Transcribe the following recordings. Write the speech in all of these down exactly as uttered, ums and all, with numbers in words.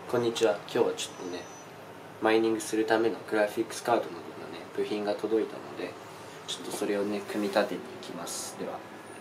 こんにちは。今日はちょっとね、マイニングするためのグラフィックスカードのね、部品が届いたので、ちょっとそれをね、組み立てていきます。では。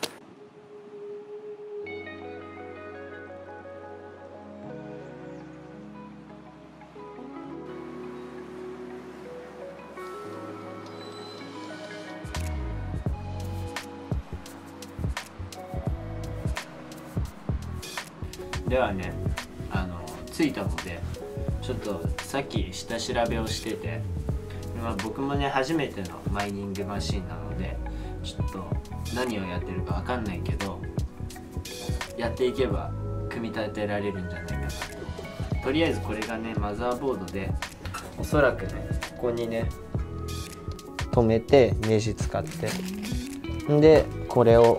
ではね、あのついたのでちょっとさっき下調べをしてて、まあ、僕もね初めてのマイニングマシンなのでちょっと何をやってるか分かんないけど、やっていけば組み立てられるんじゃないかなと。とりあえずこれがねマザーボードで、おそらくねここにね止めてネジ使って、でこれを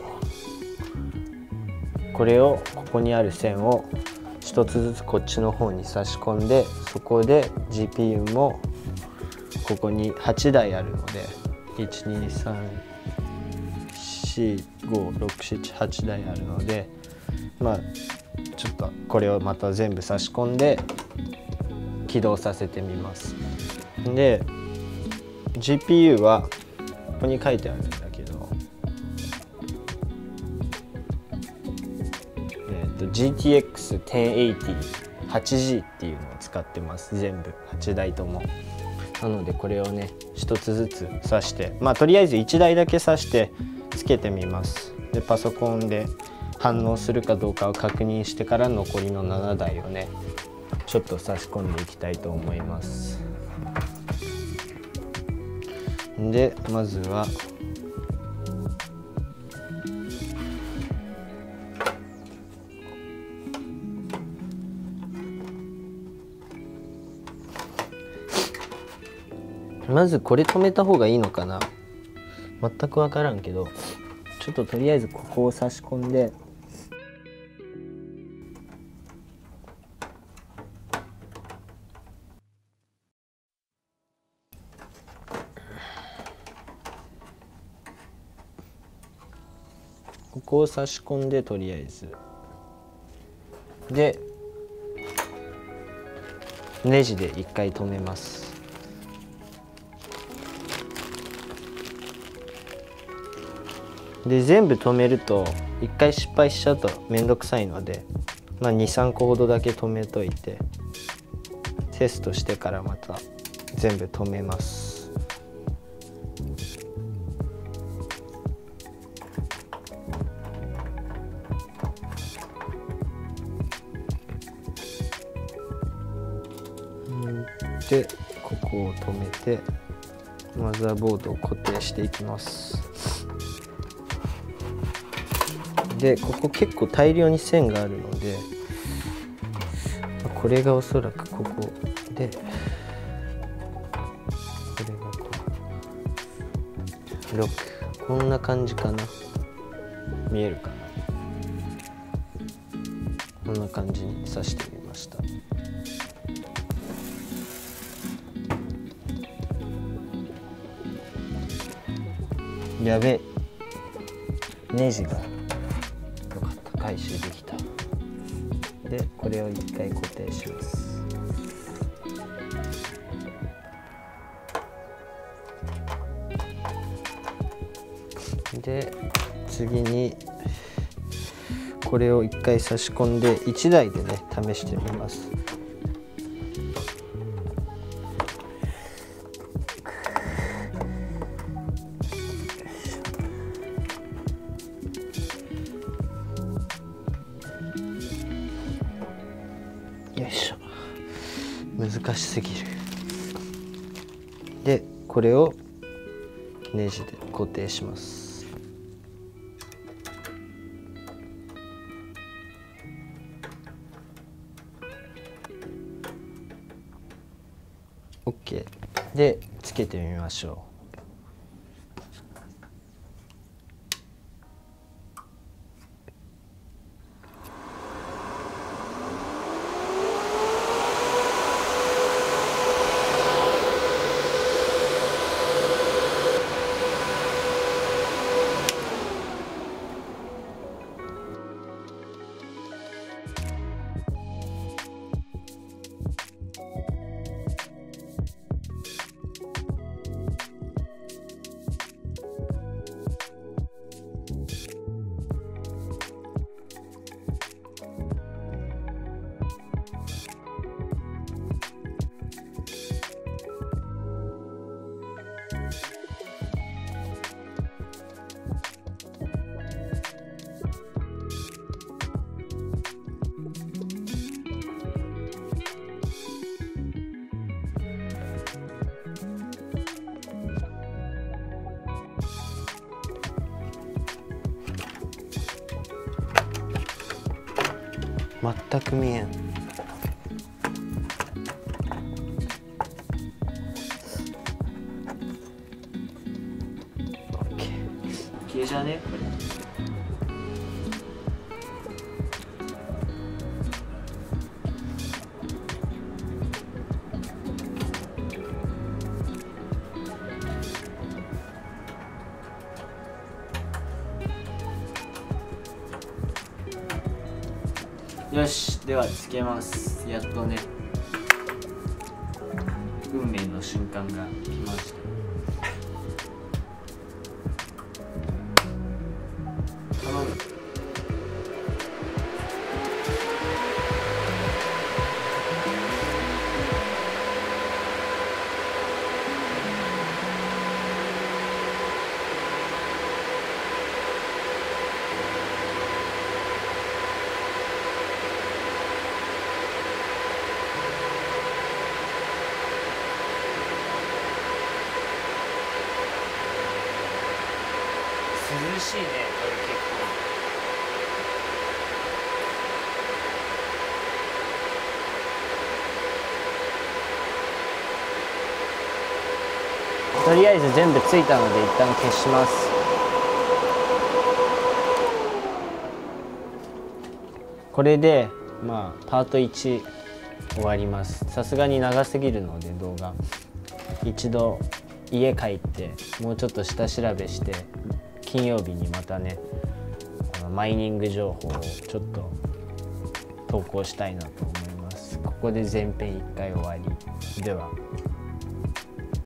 これをここにある線を一つずつこっちの方に差し込んで、そこで ジーピーユー もここにはちだいあるので いちにさんよんごろくななはちだいあるので、まあちょっとこれをまた全部差し込んで起動させてみます。で ジーピーユー はここに書いてあるんだけど、ジーティーエックスじゅうはちはちじゅうはちジー っていうのを使ってます。全部はちだいとも。なのでこれをね一つずつ挿して、まあとりあえずいちだいだけ挿してつけてみます。でパソコンで反応するかどうかを確認してから残りのななだいをねちょっと差し込んでいきたいと思います。でまずはまずこれ止めた方がいいのかな、全く分からんけど、ちょっととりあえずここを差し込んで、ここを差し込んで、とりあえずでネジで一回止めます。で全部止めると一回失敗しちゃうと面倒くさいので、まあ、にさんこほどだけ止めといてテストしてからまた全部止めます。でここを止めてマザーボードを固定していきます。でここ結構大量に線があるので、これがおそらくここで、これがこうろく、こんな感じかな、見えるかな、こんな感じに刺してみました。やべえ、ネジが回収できた。でこれを一回固定します。で次にこれを一回差し込んでいちだいでね試してみます。よいしょ、難しすぎる。でこれをネジで固定します。OK でつけてみましょう。 全く見えん。消えじゃねこれ。よし、ではつけます。やっとね運命の瞬間が来ました。頼む。涼しいね、これ結構。とりあえず全部ついたので一旦消します。これでまあパートいち終わります。さすがに長すぎるので動画一度家帰ってもうちょっと下調べして金曜日にまたねあのマイニング情報をちょっと投稿したいなと思います。ここで前編いっかい終わりでは。